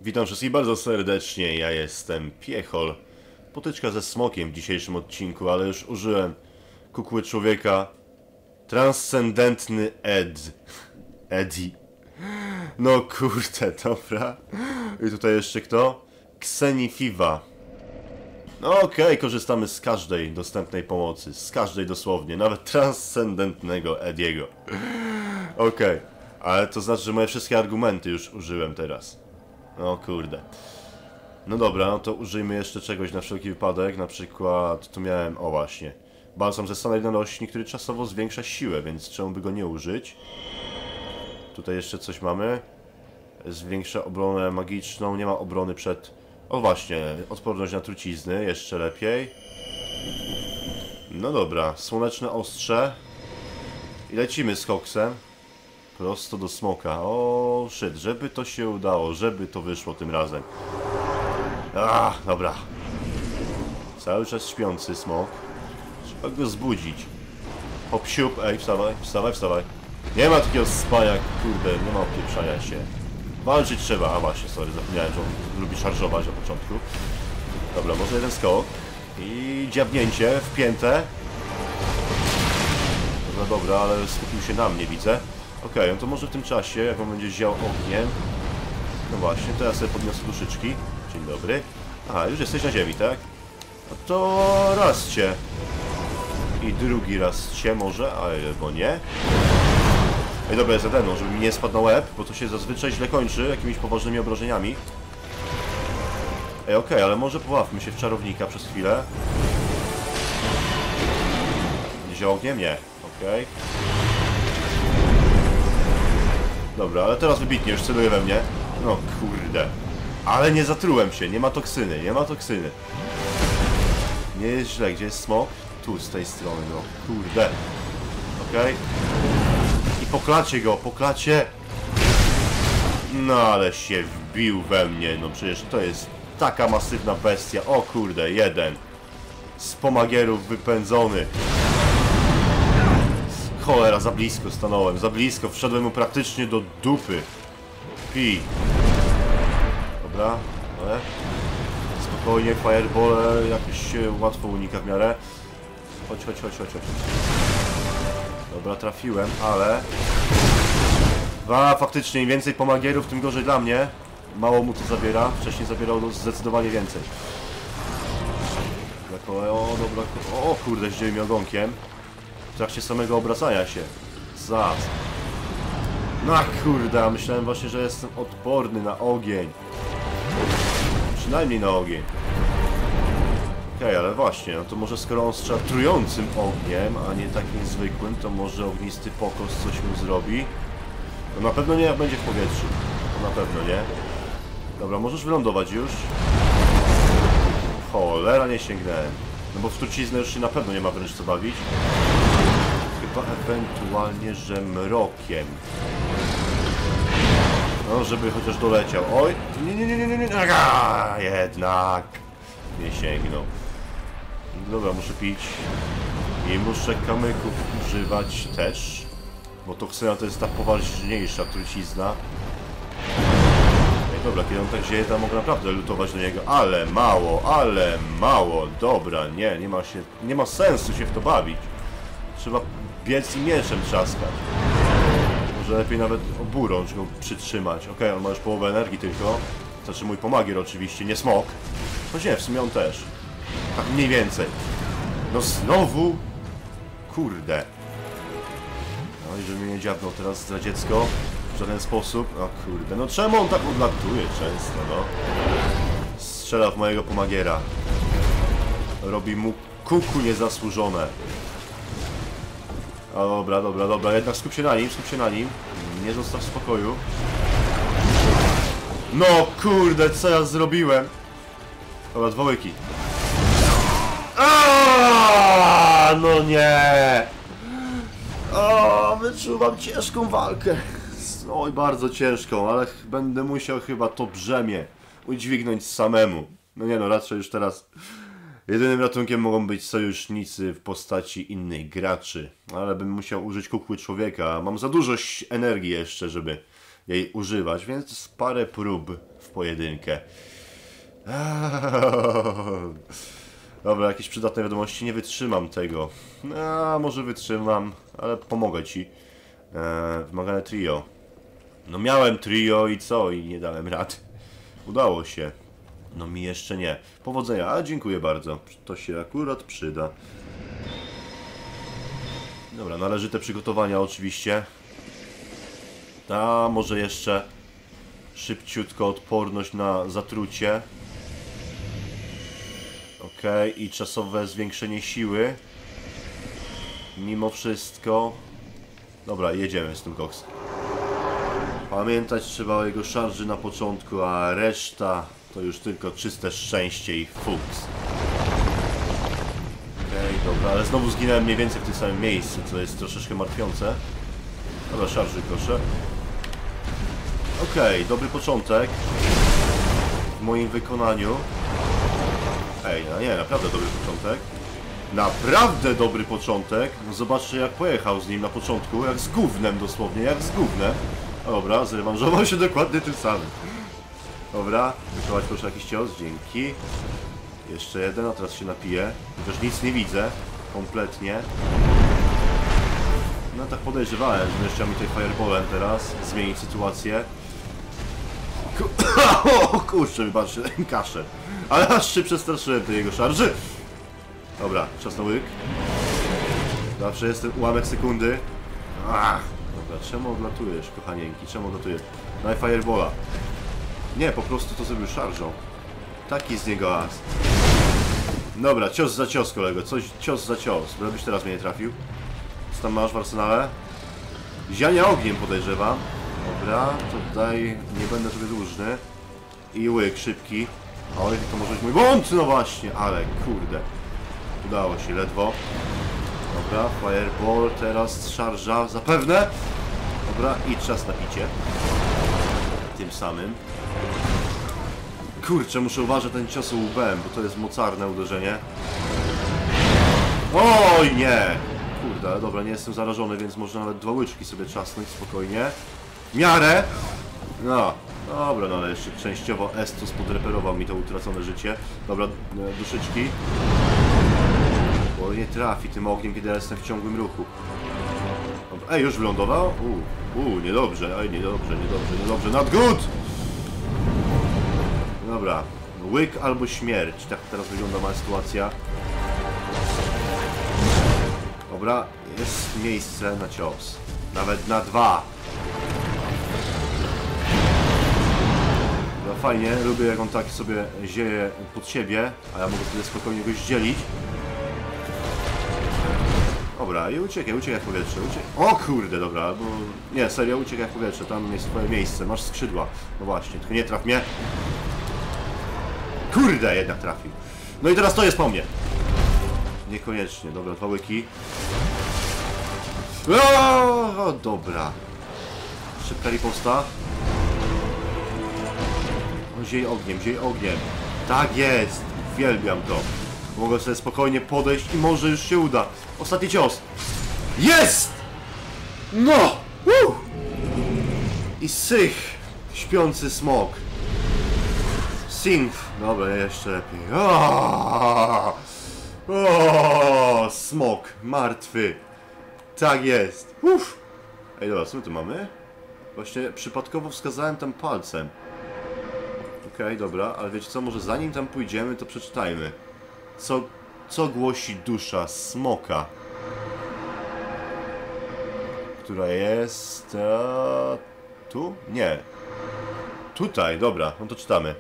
Witam wszystkich bardzo serdecznie, ja jestem Piechol. Potyczka ze smokiem w dzisiejszym odcinku, ale już użyłem kukły człowieka. Transcendentny Eddie. No kurde, dobra. I tutaj jeszcze kto? Xenifiva. No okej, korzystamy z każdej dostępnej pomocy. Z każdej dosłownie, nawet transcendentnego Ediego. Okej, ale to znaczy, że moje wszystkie argumenty już użyłem teraz. O kurde. No dobra, no to użyjmy jeszcze czegoś na wszelki wypadek. Na przykład, tu miałem, o właśnie, balsam ze stanej nanośni, który czasowo zwiększa siłę, więc czemu by go nie użyć? Tutaj jeszcze coś mamy. Zwiększa obronę magiczną, nie ma obrony przed... O właśnie, odporność na trucizny, jeszcze lepiej. No dobra, słoneczne ostrze. I lecimy z koksem. Prosto do smoka. O, shit, żeby to się udało, żeby to wyszło tym razem. Dobra. Cały czas śpiący smok. Trzeba go zbudzić. Hop, siup, ej, wstawaj, wstawaj, wstawaj. Nie ma takiego spania, kurde, nie ma opieprzania się. Walczyć trzeba, a właśnie, sorry, zapomniałem, że on lubi szarżować na początku. Dobra, może jeden skok. I dziabnięcie w piętę. Dobra, ale skupił się na mnie, widzę. Okej, no to może w tym czasie, jak on będzie ział ogniem... No właśnie, to ja sobie podniosę duszyczki. Dzień dobry. Aha, już jesteś na ziemi, tak? No to raz cię. I drugi raz cię może, albo nie. Ej, dobra, jest jeden, żeby mi nie spadł na łeb, bo to się zazwyczaj źle kończy jakimiś poważnymi obrażeniami. Ej, okej, ale może pobawmy się w czarownika przez chwilę. Nie ział ogniem? Nie. Okej. Dobra, ale teraz wybitnie, już celuje we mnie. No kurde. Ale nie zatrułem się, nie ma toksyny, nie ma toksyny. Nie jest źle, gdzie jest smok? Tu, z tej strony, no kurde. Okej. I poklacie go, poklacie. No ale się wbił we mnie, no przecież to jest taka masywna bestia. O kurde, jeden. Z pomagierów wypędzony. Cholera, za blisko stanąłem, za blisko, wszedłem mu praktycznie do dupy. Pi. Dobra, ale... Spokojnie, fireball jakoś się łatwo unika w miarę. Chodź, chodź, chodź, chodź, chodź. Dobra, trafiłem, ale... Faktycznie, im więcej pomagierów, tym gorzej dla mnie. Mało mu to zabiera, wcześniej zabierało zdecydowanie więcej. O, dobra, o kurde, zdzieli mi ogonkiem. W trakcie samego obracania się. Zas. No kurde, myślałem właśnie, że jestem odporny na ogień. Przynajmniej na ogień. Okej, ale właśnie, no to może skoro on strzela trującym ogniem, a nie takim zwykłym, to może ognisty pokos coś mu zrobi. No na pewno nie jak będzie w powietrzu. To na pewno nie. Dobra, możesz wylądować już. Cholera, nie sięgnąłem. No bo w truciznę już się na pewno nie ma wręcz co bawić. Chyba ewentualnie, że mrokiem. No, żeby chociaż doleciał. Oj! Nie. Jednak nie sięgnął. Dobra, muszę pić. I muszę kamyków używać też. Bo toksyna to jest ta poważniejsza trucizna. Ej, dobra, kiedy on tak dzieje, to mogę naprawdę lutować do niego. Ale mało. Dobra, nie ma sensu się w to bawić. Trzeba biec i mieczem trzaskać. Może lepiej nawet oburącz go przytrzymać. Okej, on ma już połowę energii tylko. Znaczy mój pomagier oczywiście, nie smok. Choć nie, w sumie on też. Tak mniej więcej. No znowu? Kurde. No i żeby mnie nie dziabnął teraz za dziecko. W żaden sposób. No kurde, no czemu on tak odlatuje często, no? Strzela w mojego pomagiera. Robi mu kuku niezasłużone. A dobra, jednak skup się na nim. Nie zostaw w spokoju. No kurde, co ja zrobiłem? Dobra, dwa łyki. No nie! Wyczuwam ciężką walkę. Oj, bardzo ciężką, ale będę musiał chyba to brzemię udźwignąć samemu. No nie no, raczej już teraz... Jedynym ratunkiem mogą być sojusznicy w postaci innych graczy, ale bym musiał użyć kukły człowieka. Mam za dużo energii jeszcze, żeby jej używać, więc parę prób w pojedynkę. Dobra, jakieś przydatne wiadomości, nie wytrzymam tego. Może wytrzymam, ale pomogę ci. Wymagane trio. No miałem trio i co? I nie dałem rady. Udało się. No mi jeszcze nie. Powodzenia, a dziękuję bardzo. To się akurat przyda. Dobra, należyte przygotowania oczywiście. A może jeszcze szybciutko odporność na zatrucie. Okej, i czasowe zwiększenie siły. Mimo wszystko. Dobra, jedziemy z tym koksem. Pamiętać trzeba o jego szarży na początku, a reszta to już tylko czyste szczęście i fuks. Okej, dobra, ale znowu zginąłem mniej więcej w tym samym miejscu, co jest troszeczkę martwiące. Dobra, szarży proszę. Okej, dobry początek w moim wykonaniu. Ej, no nie, naprawdę dobry początek. Naprawdę dobry początek. No zobaczcie jak pojechał z nim na początku, jak z gównem dosłownie, jak z gównem. Dobra, zrewanżował się dokładnie tym samym. Dobra, wykonać proszę jakiś cios, dzięki. Jeszcze jeden, a teraz się napiję. Chociaż nic nie widzę, kompletnie. No tak podejrzewałem, że jeszcze mi tutaj fireballem teraz zmienić sytuację. O kurczę, wybaczcie, kaszę. Ale aż się przestraszyłem tej jego szarży. Dobra, czas na łyk. Zawsze jest ten ułamek sekundy. Dobra, czemu odlatujesz, kochanieńki? Czemu odlatujesz? Daj fireballa. Nie, po prostu to zrobił szarżą. Taki z niego as. Dobra, cios za cios, kolego. Cios za cios. Byś teraz mnie nie trafił. Co tam masz w arsenale? Ziania ogniem podejrzewam. Dobra, to daj, nie będę sobie dłużny. I łyk szybki. Oj, to może być mój błąd, no właśnie, ale kurde. Udało się ledwo. Dobra, fireball, teraz szarża, zapewne. Dobra, i czas na picie. Tym samym. Kurczę, muszę uważać ten cios łbem, bo to jest mocarne uderzenie. Oj, nie! Kurde, dobra, nie jestem zarażony, więc można nawet dwa łyczki sobie trzasnąć spokojnie. W miarę! No, dobra, no ale jeszcze częściowo Estus podreperował mi to utracone życie. Dobra, duszyczki. Bo nie trafi tym ogniem, kiedy ja jestem w ciągłym ruchu. Dobra. Ej, już wylądował? Niedobrze, ej, niedobrze, not good! Dobra, łyk albo śmierć, tak teraz wygląda moja sytuacja. Dobra, jest miejsce na cios. Nawet na dwa. No fajnie, lubię jak on tak sobie zieje pod siebie, a ja mogę wtedy spokojnie go zdzielić. Dobra, i uciekaj w powietrze, O kurde, dobra, bo... Nie, serio, uciekaj w powietrze, tam jest twoje miejsce, masz skrzydła. No właśnie, tylko nie traf mnie. Kurde, jednak trafił. No i teraz to jest po mnie. Niekoniecznie, dobra, dwa łyki. O, dobra. Szybka riposta. Ziej ogniem. Tak jest, uwielbiam to. Mogę sobie spokojnie podejść i może już się uda. Ostatni cios. Jest! No! I sych! Śpiący smok. Synth. Dobra, jeszcze lepiej. Smok. Martwy. Tak jest. Ej, dobra, co my tu mamy? Właśnie przypadkowo wskazałem tam palcem. Okej, dobra, ale wiecie co, może zanim tam pójdziemy, to przeczytajmy. Co głosi dusza smoka? Która jest... tu? Nie. Tutaj, dobra, no to czytamy.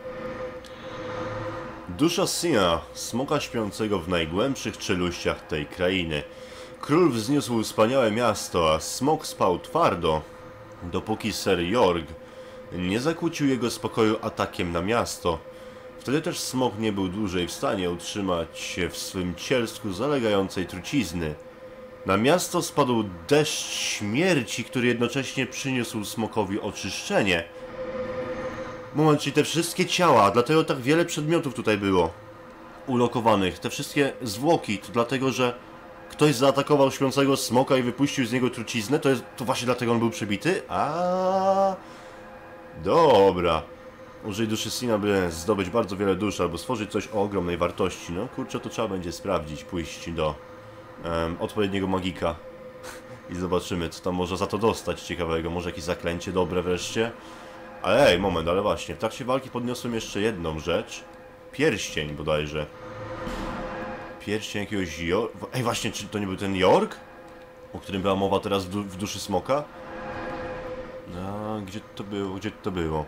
Dusza Sina, smoka śpiącego w najgłębszych czeluściach tej krainy. Król wzniósł wspaniałe miasto, a smok spał twardo, dopóki Ser Jorg nie zakłócił jego spokoju atakiem na miasto. Wtedy też smok nie był dłużej w stanie utrzymać się w swym cielsku zalegającej trucizny. Na miasto spadł deszcz śmierci, który jednocześnie przyniósł smokowi oczyszczenie. Moment, czyli te wszystkie ciała, dlatego tak wiele przedmiotów tutaj było ulokowanych. Te wszystkie zwłoki, to dlatego, że ktoś zaatakował śpiącego smoka i wypuścił z niego truciznę? To właśnie dlatego on był przebity? Dobra. Użyj duszy Sina, by zdobyć bardzo wiele dusz, albo stworzyć coś o ogromnej wartości. No kurczę, to trzeba będzie sprawdzić, pójść do odpowiedniego magika. I zobaczymy, co tam można za to dostać ciekawego. Może jakieś zaklęcie dobre wreszcie. Ale ej, moment, ale właśnie. W trakcie walki podniosłem jeszcze jedną rzecz. Pierścień bodajże. Pierścień jakiegoś Ej, właśnie, czy to nie był ten Jork? O którym była mowa teraz w duszy smoka? No, gdzie to było? Gdzie to było?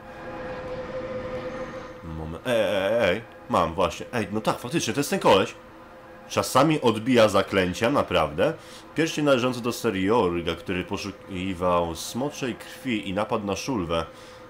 Moment. Ej. Mam właśnie. Ej, no tak, faktycznie, to jest ten koleś. Czasami odbija zaklęcia, naprawdę. Pierścień należący do serii Jorga, który poszukiwał smoczej krwi i napadł na szulwę.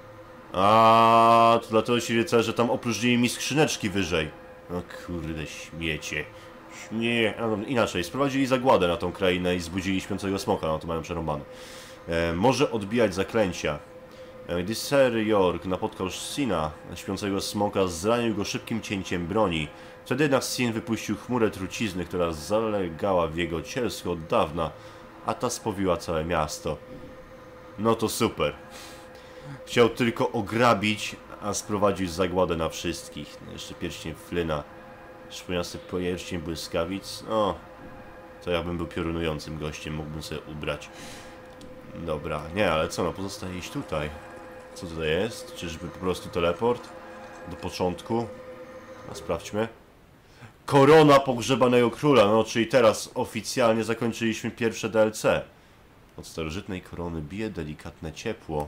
A, to dlatego ci rycerze tam opróżnili mi skrzyneczki wyżej. No kurde, śmiecie. Inaczej, sprowadzili zagładę na tą krainę i zbudzili śpiącego smoka, no to mają przerąbane. Może odbijać zaklęcia. Gdy Ser York napotkał Sina, śpiącego smoka, zranił go szybkim cięciem broni. Wtedy jednak Sin wypuścił chmurę trucizny, która zalegała w jego cielsku od dawna, a ta spowiła całe miasto. No to super. Chciał tylko ograbić, a sprowadził zagładę na wszystkich. No jeszcze pierścień Flyna. Szponiasty pierścień błyskawic. O, to ja bym był piorunującym gościem, mógłbym sobie ubrać. Dobra, nie, ale co, no pozostaje iść tutaj. Co tutaj jest? Czyżby po prostu teleport? Do początku? No sprawdźmy. Korona pogrzebanego króla, no czyli teraz oficjalnie zakończyliśmy pierwsze DLC. Od starożytnej korony bije delikatne ciepło.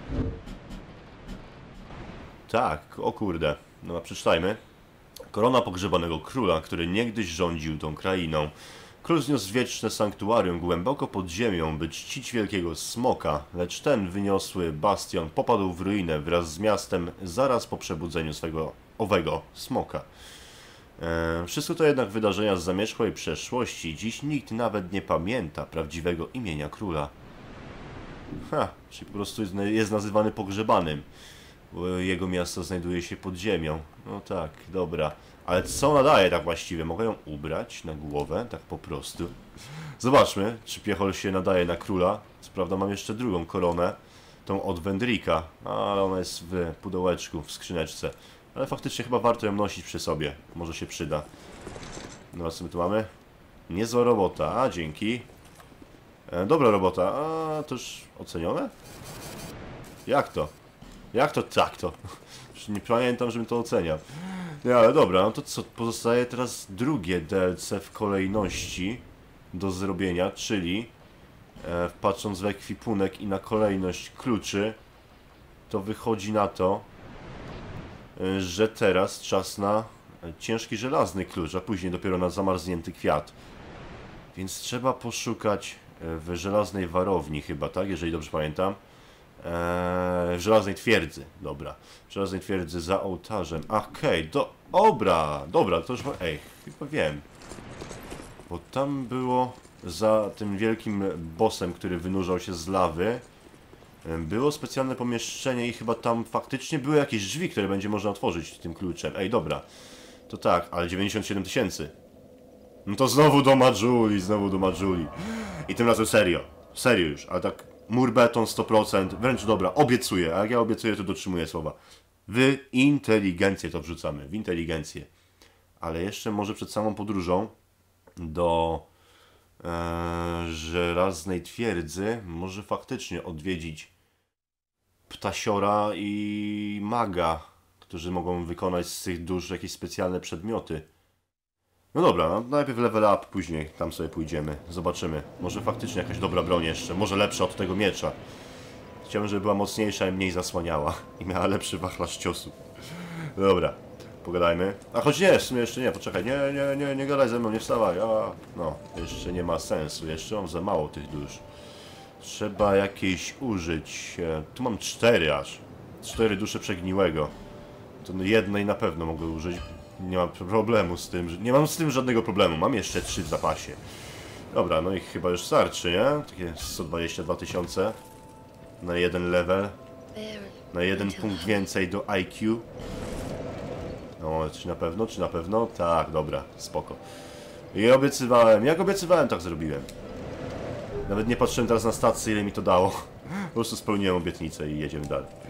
Tak, o kurde. No przeczytajmy. Korona pogrzebanego króla, który niegdyś rządził tą krainą. Król zniósł wieczne sanktuarium głęboko pod ziemią, by czcić wielkiego smoka, lecz ten wyniosły bastion popadł w ruinę wraz z miastem zaraz po przebudzeniu swego owego smoka. Wszystko to jednak wydarzenia z zamierzchłej przeszłości. Dziś nikt nawet nie pamięta prawdziwego imienia króla. Czyli po prostu jest nazywany pogrzebanym, bo jego miasto znajduje się pod ziemią. No tak, dobra. Ale co nadaje tak właściwie? Mogę ją ubrać na głowę, tak po prostu. Zobaczmy, czy Piechol się nadaje na króla. Co prawda mam jeszcze drugą koronę, tą od Wendrika, ale ona jest w pudełeczku, w skrzyneczce. Ale faktycznie chyba warto ją nosić przy sobie. Może się przyda. No, co my tu mamy? Niezła robota, a dzięki. Dobra robota, a to już ocenione? Jak to? Jak to tak to? Już nie pamiętam, żebym to oceniał. Nie, ale dobra, no to co? Pozostaje teraz drugie DLC w kolejności do zrobienia, czyli patrząc w ekwipunek i na kolejność kluczy, to wychodzi na to, że teraz czas na ciężki żelazny klucz, a później dopiero na zamarznięty kwiat. Więc trzeba poszukać w żelaznej warowni chyba, tak? Jeżeli dobrze pamiętam. W żelaznej twierdzy, dobra. W żelaznej twierdzy za ołtarzem. Okej, dobra, to już... Ej, chyba wiem. Bo tam było za tym wielkim bossem, który wynurzał się z lawy. Było specjalne pomieszczenie i chyba tam faktycznie były jakieś drzwi, które będzie można otworzyć tym kluczem. Ej, dobra. To tak, ale 97 000. No to znowu do Majuli, znowu do Majuli. I tym razem serio. Serio już, ale tak mur beton 100%. Wręcz dobra, obiecuję. A jak ja obiecuję, to dotrzymuję słowa. W inteligencję to wrzucamy. W inteligencję. Ale jeszcze może przed samą podróżą do żelaznej twierdzy może faktycznie odwiedzić ptasiora i maga, którzy mogą wykonać z tych dusz jakieś specjalne przedmioty. No dobra, no najpierw level up, później tam sobie pójdziemy. Zobaczymy. Może faktycznie jakaś dobra broń jeszcze. Może lepsza od tego miecza. Chciałbym, żeby była mocniejsza i mniej zasłaniała. I miała lepszy wachlarz ciosu. Dobra, pogadajmy. A choć nie, w sumie jeszcze nie, poczekaj. Nie gadaj ze mną, nie wstawaj. No, jeszcze nie ma sensu. Jeszcze mam za mało tych dusz. Trzeba jakieś użyć. Tu mam 4 aż. 4 dusze przegniłego. To jednej na pewno mogę użyć. Nie mam problemu z tym, nie mam z tym żadnego problemu. Mam jeszcze 3 w zapasie. Dobra, no i chyba już starczy, nie? Takie 122 000 na jeden level. Na jeden punkt więcej do IQ. No, czy na pewno? Czy na pewno? Tak, dobra, spoko. I obiecywałem, jak obiecywałem, tak zrobiłem. Nawet nie patrzyłem teraz na stację, ile mi to dało. Po prostu spełniłem obietnicę i jedziemy dalej.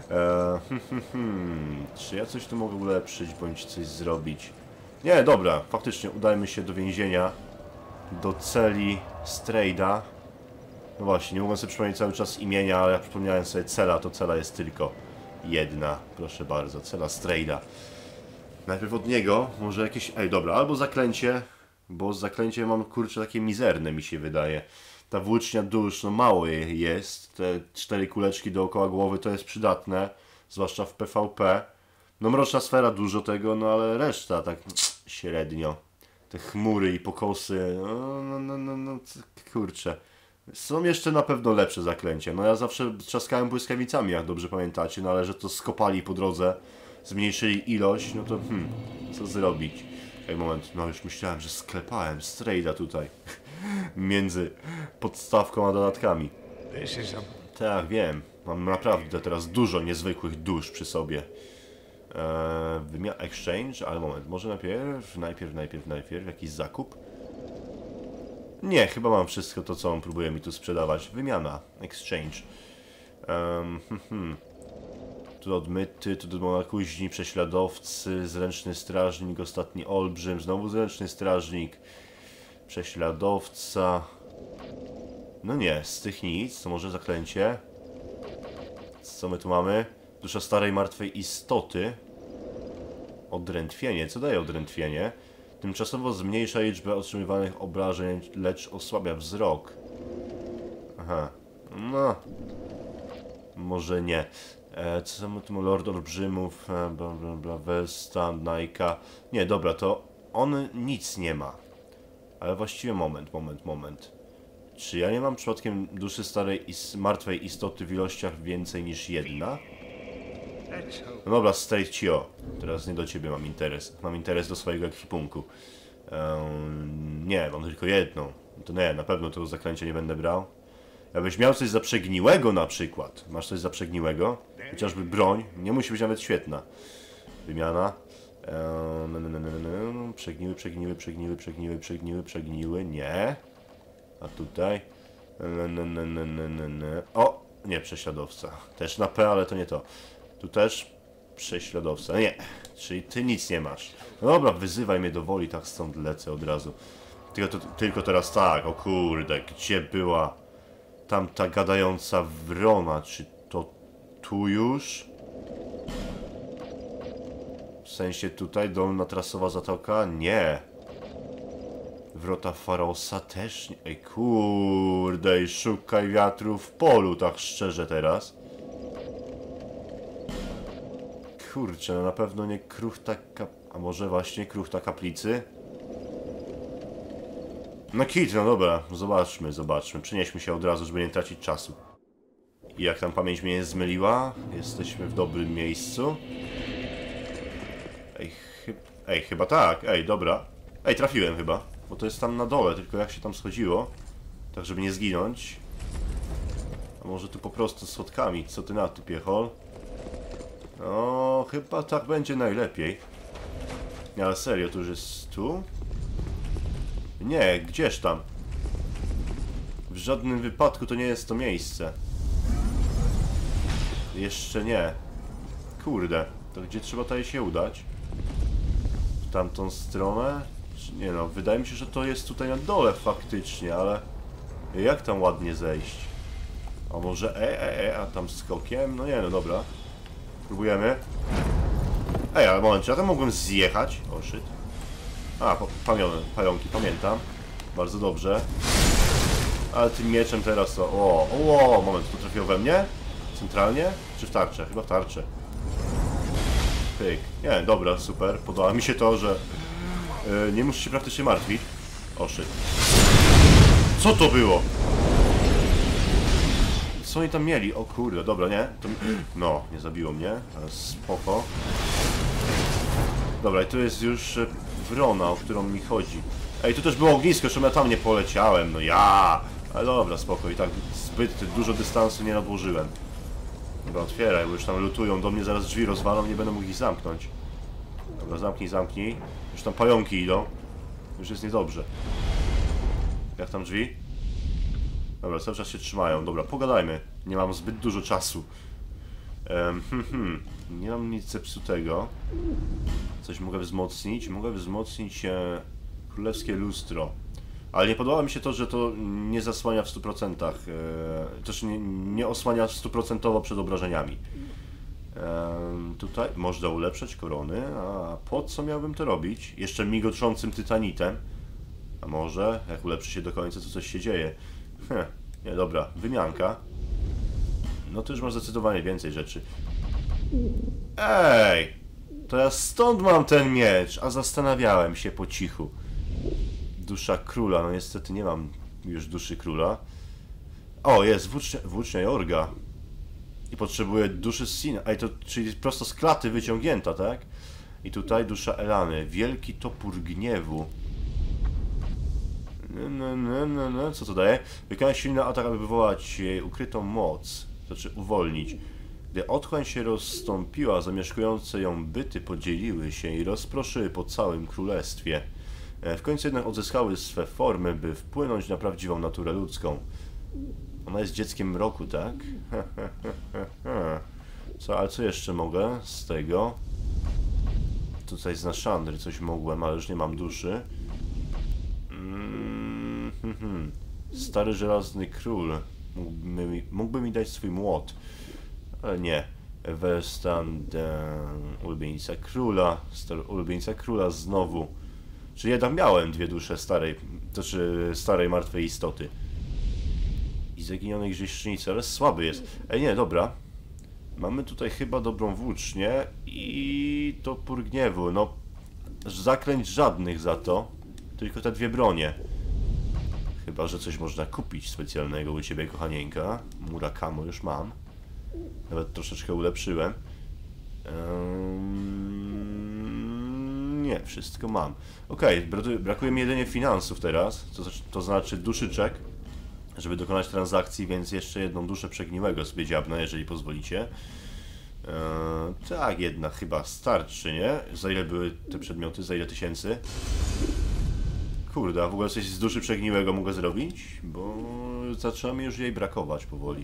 Czy ja coś tu mogę ulepszyć, bądź coś zrobić? Nie, dobra, faktycznie udajmy się do więzienia. Do celi Strejda. No właśnie, nie mogę sobie przypomnieć cały czas imienia, ale jak przypomniałem sobie cela, to cela jest tylko jedna. Proszę bardzo, cela Strejda. Najpierw od niego, może jakieś... Ej, dobra, albo zaklęcie, bo zaklęcie mam, kurczę, takie mizerne mi się wydaje. Ta włócznia dusz, no mało jej jest. Te 4 kuleczki dookoła głowy to jest przydatne, zwłaszcza w PvP. No mroczna sfera dużo tego, no ale reszta tak średnio. Te chmury i pokosy, no, kurczę. Są jeszcze na pewno lepsze zaklęcia. No ja zawsze trzaskałem błyskawicami, jak dobrze pamiętacie, no ale że to skopali po drodze, zmniejszyli ilość, no to co zrobić? Ej, moment, no już myślałem, że sklepałem Strejda tutaj. Między podstawką a dodatkami. Tak, wiem. Mam naprawdę teraz dużo niezwykłych dusz przy sobie. Wymiana exchange, ale moment, może najpierw jakiś zakup? Nie, chyba mam wszystko to, co on próbuje mi tu sprzedawać. Wymiana, exchange. Tu odmyty, tu do monakuźni, prześladowcy, zręczny strażnik, ostatni olbrzym, znowu zręczny strażnik, prześladowca. No nie, z tych nic, to może zaklęcie. Co my tu mamy? Dusza starej martwej istoty. Odrętwienie. Co daje odrętwienie? Tymczasowo zmniejsza liczbę otrzymywanych obrażeń, lecz osłabia wzrok. Aha. No. Może nie. Co my tu? Lord Olbrzymów, Westa, Najka. Nie, dobra, to on nic nie ma. Ale właściwie moment. Czy ja nie mam przypadkiem duszy starej martwej istoty w ilościach więcej niż jedna? No dobra, straight cio. Teraz nie do ciebie mam interes. Mam interes do swojego ekwipunku. Nie, mam tylko jedną. To nie, na pewno tego zaklęcia nie będę brał. Jakbyś miał coś zaprzegniłego na przykład. Masz coś zaprzegniłego? Chociażby broń. Nie musi być nawet świetna. Wymiana. Przegniły. Nie. A tutaj. O! Nie, prześladowca. Też na P, ale to nie to. Tu też prześladowca. Nie. Czyli ty nic nie masz. No dobra, wyzywaj mnie do woli, tak stąd lecę od razu. Tylko teraz tak, o kurde, gdzie była tamta gadająca wrona? Czy to tu już? W sensie tutaj, dolna trasowa zatoka? Nie. Wrota Farosa też nie. Ej, kurde, i szukaj wiatru w polu, tak szczerze teraz. Kurczę, no na pewno nie kruchta a może właśnie kruchta kaplicy? No kit, no dobra, zobaczmy. Przenieśmy się od razu, żeby nie tracić czasu. I jak tam pamięć mnie nie zmyliła, jesteśmy w dobrym miejscu. Ej, chyba tak, dobra. Ej, trafiłem chyba, bo to jest tam na dole, tylko jak się tam schodziło, tak żeby nie zginąć. A może tu po prostu schodkami, co ty na to, piechol? No, chyba tak będzie najlepiej. Nie, ale serio, to już jest tu? Nie, gdzież tam? W żadnym wypadku to nie jest to miejsce. Jeszcze nie. Kurde, to gdzie trzeba tutaj się udać? W tamtą stronę? Nie no, wydaje mi się, że to jest tutaj na dole faktycznie, ale... Jak tam ładnie zejść? A może a tam skokiem? No nie, no dobra. Próbujemy. Ej, ale moment, czy ja tam mogłem zjechać? O, shit. A, pająki, pamiętam. Bardzo dobrze. Ale tym mieczem teraz to... Moment, to trafiło we mnie? Centralnie? Czy w tarczę? Chyba w tarczę. Pyk. Nie, dobra, super. Podoba mi się to, że... nie muszę się praktycznie martwić. O, shit. Co to było? Co oni tam mieli? O kurde, dobra, nie? To... No, nie zabiło mnie, ale spoko. Dobra, i tu jest już wrona, o którą mi chodzi. Ej, tu też było ognisko, że ja tam nie poleciałem, no ja! Ale dobra, spoko, i tak zbyt dużo dystansu nie nadłożyłem. Dobra, otwieraj, bo już tam lutują, do mnie zaraz drzwi rozwalą, nie będę mógł ich zamknąć. Dobra, zamknij. Już tam pająki idą. Już jest niedobrze. Jak tam drzwi? Dobra, cały czas się trzymają. Dobra, pogadajmy. Nie mam zbyt dużo czasu. Nie mam nic zepsutego. Coś mogę wzmocnić? Mogę wzmocnić królewskie lustro. Ale nie podoba mi się to, że to nie zasłania w 100%. Też nie osłania 100% przed obrażeniami. Tutaj można ulepszać korony. A po co miałbym to robić? Jeszcze migoczącym tytanitem. A może, jak ulepszy się do końca, to coś się dzieje. Nie, dobra, wymianka. No to już masz zdecydowanie więcej rzeczy. Ej! To ja stąd mam ten miecz, a zastanawiałem się po cichu. Dusza króla, no niestety nie mam już duszy króla. O, jest włócznia Jorga. I potrzebuję duszy Sina. Ej, to czyli prosto z klaty wyciągnięta, tak? I tutaj dusza Elany. Wielki topór gniewu. No. Co to daje? Wykonać silny atak, aby wywołać jej ukrytą moc. Znaczy uwolnić. Gdy otchłań się rozstąpiła, zamieszkujące ją byty podzieliły się i rozproszyły po całym królestwie. W końcu jednak odzyskały swe formy, by wpłynąć na prawdziwą naturę ludzką. Ona jest dzieckiem mroku, tak? Co, ale co jeszcze mogę z tego? Tutaj z Naszandry coś mogłem, ale już nie mam duszy. Stary żelazny król. Mógłby mi dać swój młot. Ale nie. Everstand, ulubienica króla. Ulubienica króla znowu. Czyli jednak miałem dwie dusze starej, to znaczy starej martwej istoty. I zaginionej grzesznicy, ale słaby jest. Ej, nie, dobra. Mamy tutaj chyba dobrą włócznię i topór gniewu. No, zaklęć żadnych za to. Tylko te dwie bronie. Chyba, że coś można kupić specjalnego u ciebie, kochanieńka. Murakamo już mam. Nawet troszeczkę ulepszyłem. Nie, wszystko mam. Okej, brakuje mi jedynie finansów teraz. To znaczy duszyczek, żeby dokonać transakcji, więc jeszcze jedną duszę przegniłego sobie dziabnę, jeżeli pozwolicie. Tak, jedna chyba starczy, nie? Za ile były te przedmioty? Za ile tysięcy? Kurde, a w ogóle coś z duszy przegniłego mogę zrobić? Bo zaczyna mi już jej brakować powoli.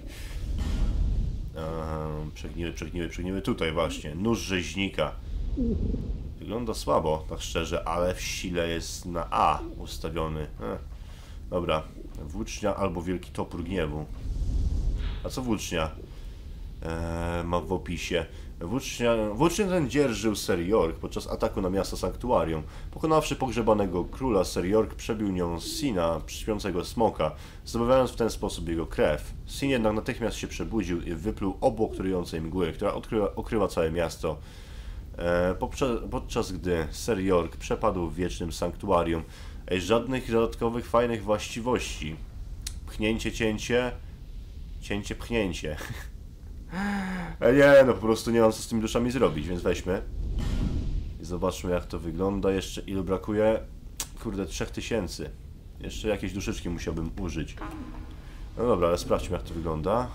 Przegniły tutaj właśnie. Nóż rzeźnika. Wygląda słabo, tak szczerze, ale w sile jest na A ustawiony. Dobra, włócznia albo wielki topór gniewu. A co włócznia? Ma w opisie. Włócznię ten dzierżył Ser York podczas ataku na miasto Sanktuarium. Pokonawszy pogrzebanego króla, Ser York przebił nią Sina, śpiącego smoka, zdobywając w ten sposób jego krew. Sin jednak natychmiast się przebudził i wypluł obłok trującej mgły, która okryła całe miasto. Podczas gdy Ser York przepadł w wiecznym sanktuarium. Żadnych dodatkowych fajnych właściwości. Pchnięcie, cięcie. Cięcie, pchnięcie. Nie, no po prostu nie mam co z tymi duszami zrobić, więc weźmy. I zobaczmy, jak to wygląda. Jeszcze ilu brakuje? Kurde, 3000. Jeszcze jakieś duszyczki musiałbym użyć. No dobra, ale sprawdźmy, jak to wygląda.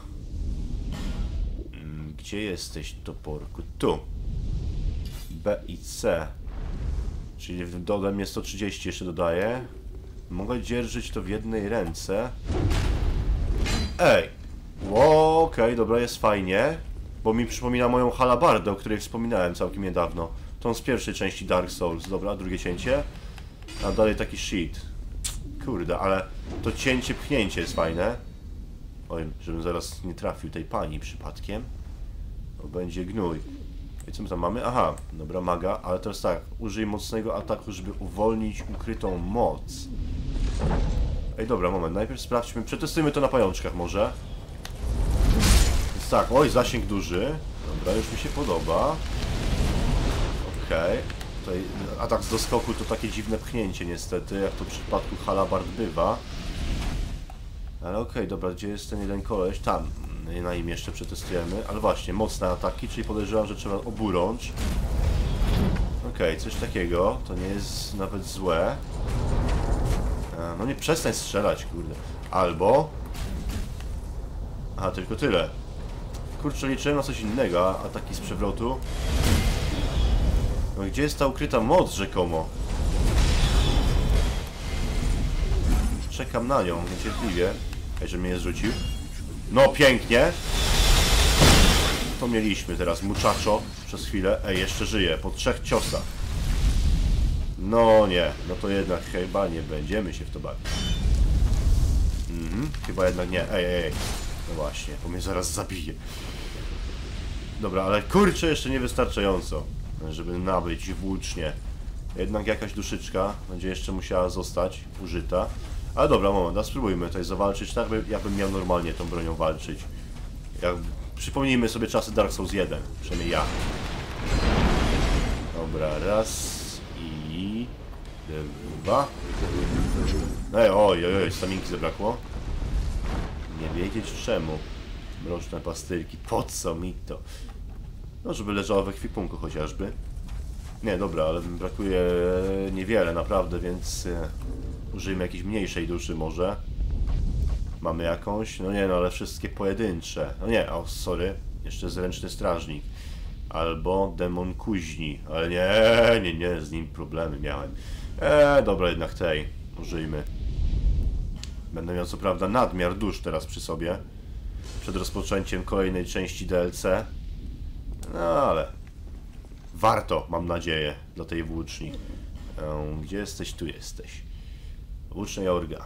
Gdzie jesteś, toporku? Tu. B i C. Czyli dodam mnie 130 jeszcze dodaję. Mogę dzierżyć to w jednej ręce. Ej! Okej, dobra, jest fajnie. Bo mi przypomina moją halabardę, o której wspominałem całkiem niedawno. Tą z pierwszej części Dark Souls. Dobra, drugie cięcie. A dalej taki shit. Kurde, ale to cięcie, pchnięcie jest fajne. Oj, żebym zaraz nie trafił tej pani przypadkiem. To będzie gnój. I co my tam mamy? Aha, dobra, maga, ale teraz tak. Użyj mocnego ataku, żeby uwolnić ukrytą moc. Ej, dobra, moment. Najpierw sprawdźmy, przetestujmy to na pajączkach może. Więc tak, oj, zasięg duży. Dobra, już mi się podoba. Okej. Tutaj atak z doskoku to takie dziwne pchnięcie niestety, jak to w przypadku halabard bywa. Ale okej, dobra, gdzie jest ten jeden koleś? Tam. Na nim jeszcze przetestujemy. Ale właśnie, mocne ataki, czyli podejrzewam, że trzeba oburącz. Okej, coś takiego. To nie jest nawet złe. No nie, przestań strzelać, kurde. Albo... Aha, tylko tyle. Kurczę, liczyłem na coś innego, ataki z przewrotu. No gdzie jest ta ukryta moc rzekomo? Czekam na nią niecierpliwie. Że mnie zrzucił. No pięknie. to mieliśmy teraz. Muchacho przez chwilę. Ej, jeszcze żyje. Po 3 ciosach. No nie. No to jednak chyba nie będziemy się w to bawić. Chyba jednak nie. Ej. No właśnie, bo mnie zaraz zabije. Dobra, ale kurczę, jeszcze niewystarczająco, żeby nabyć włócznie. Jednak jakaś duszyczka będzie jeszcze musiała zostać użyta. Ale dobra, moment, a spróbujmy tutaj zawalczyć tak, jakbym miał normalnie tą bronią walczyć. Przypomnijmy sobie czasy Dark Souls 1, przynajmniej ja. Dobra, raz i 2. Oj, staminki zabrakło. Nie wiedzieć czemu. Mroczne pastylki, po co mi to? No, żeby leżało we ekwipunku chociażby. Nie, dobra, ale brakuje niewiele naprawdę, więc użyjmy jakiejś mniejszej duszy może. Mamy jakąś? No nie, no ale wszystkie pojedyncze. No nie, sorry. Jeszcze zręczny strażnik. Albo demon kuźni. Ale nie, z nim problemy miałem. Dobra, jednak tej użyjmy. Będę miał co prawda nadmiar dusz teraz przy sobie. Przed rozpoczęciem kolejnej części DLC. No ale warto, mam nadzieję, dla tej włóczni. Gdzie jesteś? Tu jesteś. Włócznia Jorga.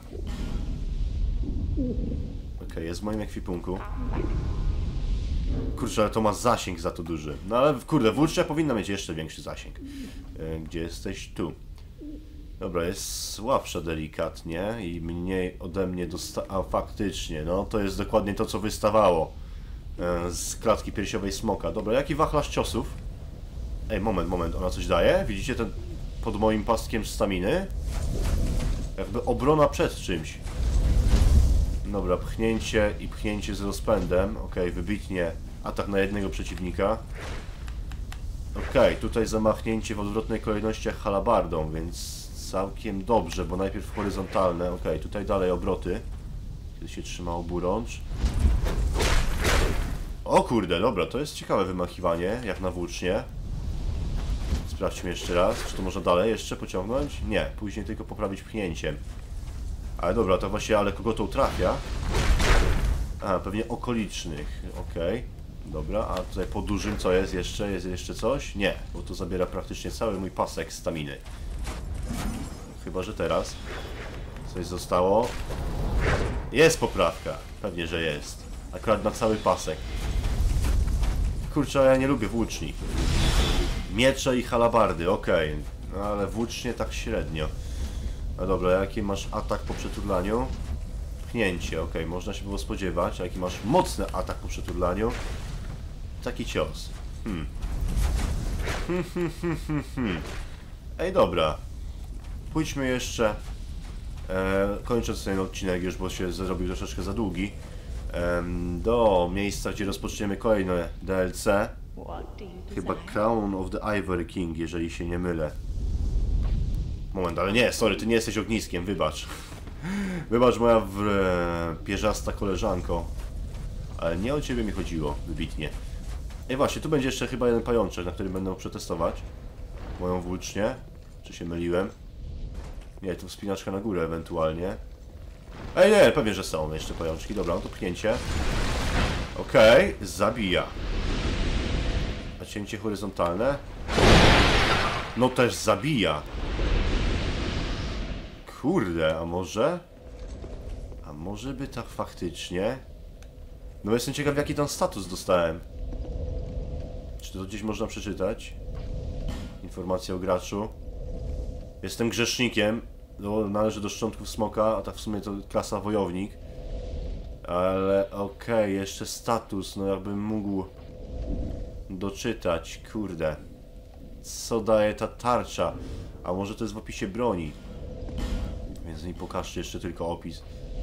Okej, jest w moim ekwipunku. Kurczę, ale to ma zasięg za to duży. No ale kurde, włócznia powinna mieć jeszcze większy zasięg. Gdzie jesteś? Tu. Dobra, jest słabsza delikatnie i mniej ode mnie A faktycznie, no to jest dokładnie to, co wystawało z klatki piersiowej smoka. Dobra, jaki wachlarz ciosów? Ej, moment, ona coś daje? Widzicie ten pod moim paskiem staminy? Jakby obrona przed czymś. Dobra, pchnięcie i pchnięcie z rozpędem. Okej, wybitnie atak na jednego przeciwnika. Okej, tutaj zamachnięcie w odwrotnej kolejności jak halabardą, więc całkiem dobrze, bo najpierw horyzontalne. Okej, tutaj dalej obroty. Kiedy się trzyma oburącz. O kurde, dobra, to jest ciekawe wymachiwanie, jak na włócznie. Sprawdźmy jeszcze raz, czy to można dalej jeszcze pociągnąć? Nie, później tylko poprawić pchnięciem. Ale dobra, to właśnie, ale kogo to trafia? A, pewnie okolicznych, okej. Dobra, a tutaj po dużym co jest jeszcze? Jest jeszcze coś? Nie, bo to zabiera praktycznie cały mój pasek staminy. Chyba, że teraz coś zostało. Jest poprawka, pewnie, że jest. Akurat na cały pasek. Kurczę, ja nie lubię włóczni. Miecze i halabardy, okej. No ale włócznie tak średnio. No dobra, jaki masz atak po przeturlaniu? Pchnięcie, okej, można się było spodziewać. A jaki masz mocny atak po przeturlaniu? Taki cios. Ej, dobra. Pójdźmy jeszcze, kończąc ten odcinek już, bo się zrobił troszeczkę za długi, do miejsca, gdzie rozpoczniemy kolejne DLC. Chyba Crown of the Ivory King, jeżeli się nie mylę. Moment, ale nie, sorry, ty nie jesteś ogniskiem, wybacz. Wybacz, moja pierzasta koleżanko. Ale nie o ciebie mi chodziło, wybitnie. Ej, właśnie, tu będzie jeszcze chyba jeden pajączek, na którym będę przetestować moją włócznię. Czy się myliłem? Nie, tu wspinaczka na górę ewentualnie. Ej, nie, pewnie, że są jeszcze pajączki. Dobra, no to pchnięcie. Okej, zabija. A cięcie horyzontalne? No też zabija. Kurde, a może? A może by tak faktycznie? No jestem ciekaw, jaki tam status dostałem. Czy to gdzieś można przeczytać? Informacja o graczu. Jestem grzesznikiem. Należy do szczątków smoka, a tak w sumie to klasa wojownik. Ale okej, jeszcze status, no jakbym mógł doczytać, kurde. Co daje ta tarcza? A może to jest w opisie broni? Więc mi pokażcie jeszcze tylko opis.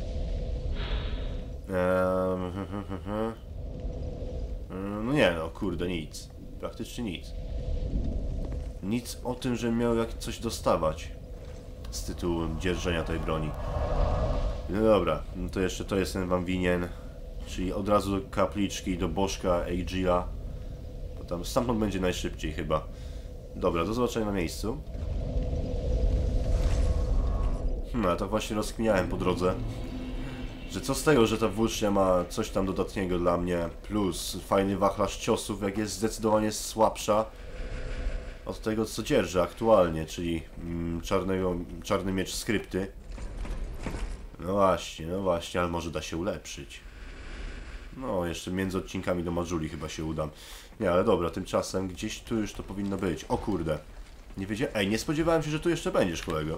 No nie, no kurde, nic. Praktycznie nic. Nic o tym, że miał jak coś dostawać z tytułu dzierżenia tej broni. No dobra, no to jeszcze to jestem wam winien. Czyli od razu do kapliczki, do bożka Aegila. Bo tam stamtąd będzie najszybciej chyba. Dobra, do zobaczenia na miejscu. Ja tak właśnie rozkminiałem po drodze. Że co z tego, że ta włócznia ma coś tam dodatniego dla mnie, plus fajny wachlarz ciosów, jak jest zdecydowanie słabsza od tego, co dzierżę aktualnie, czyli czarny miecz skrypty. No właśnie, ale może da się ulepszyć. No, jeszcze między odcinkami do Majuli chyba się udam. Nie, ale dobra, tymczasem gdzieś tu już to powinno być. O kurde. Nie wiedziałem. Ej, nie spodziewałem się, że tu jeszcze będziesz, kolego.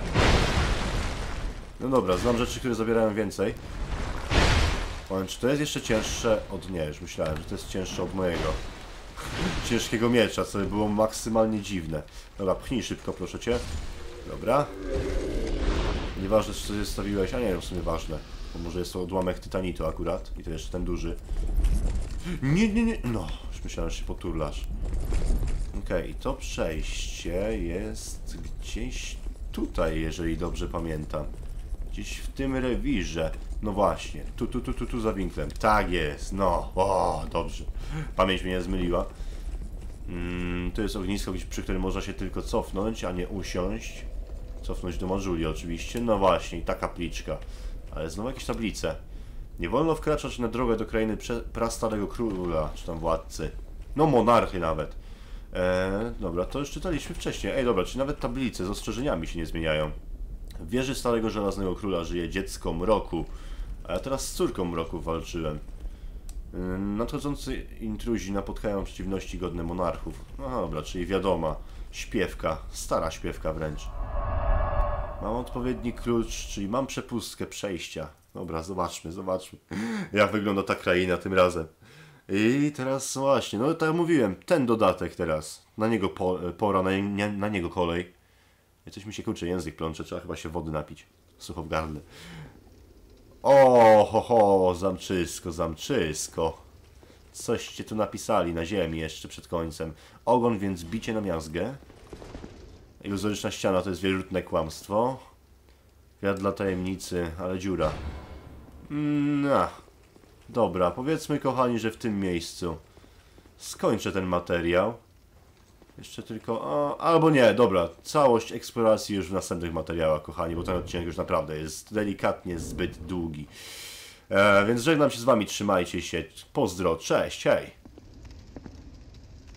No dobra, znam rzeczy, które zabierają więcej. Powiem, czy to jest jeszcze cięższe od... Nie, już myślałem, że to jest cięższe od mojego ciężkiego miecza, co było maksymalnie dziwne. Dobra, pchnij szybko, proszę cię. Dobra. Nieważne, czy coś zostawiłeś, a nie, w sumie ważne. Bo może jest to odłamek tytanitu akurat. I to jeszcze ten duży. Nie. No, już myślałem, że się poturlasz. Okej, to przejście jest gdzieś tutaj, jeżeli dobrze pamiętam. Gdzieś w tym rewirze. No właśnie, tu za winklem. Tak jest, no, o, dobrze. Pamięć mnie nie zmyliła. Tu jest ognisko, przy którym można się tylko cofnąć, a nie usiąść. Cofnąć do Majuli oczywiście. No właśnie, i ta kapliczka. Ale znowu jakieś tablice. Nie wolno wkraczać na drogę do krainy prastarego króla, czy tam władcy. No monarchy nawet. Dobra, to już czytaliśmy wcześniej. Ej, dobra, czy nawet tablice z ostrzeżeniami się nie zmieniają. W wieży starego żelaznego króla żyje dziecko Mroku. A ja teraz z córką Mroku walczyłem. Nadchodzący intruzi napotkają przeciwności godne monarchów. No dobra, czyli wiadoma. Śpiewka. Stara śpiewka wręcz. Mam odpowiedni klucz, czyli mam przepustkę przejścia. Dobra, zobaczmy. Jak wygląda ta kraina tym razem. I teraz właśnie, no tak jak mówiłem, ten dodatek teraz. Na niego pora, na niego kolej. Coś mi się kurczę, język plącze, trzeba chyba się wody napić. Sucho w gardle. O, zamczysko. Coście tu napisali na ziemi jeszcze przed końcem. Ogon, więc bicie na miazgę. Iluzoryczna ściana to jest wierzutne kłamstwo. Wiatr dla tajemnicy, ale dziura. Dobra, powiedzmy kochani, że w tym miejscu skończę ten materiał. Jeszcze tylko... albo nie, dobra. Całość eksploracji już w następnych materiałach, kochani, bo ten odcinek już naprawdę jest delikatnie zbyt długi. Więc żegnam się z wami, trzymajcie się. Pozdro, cześć, hej!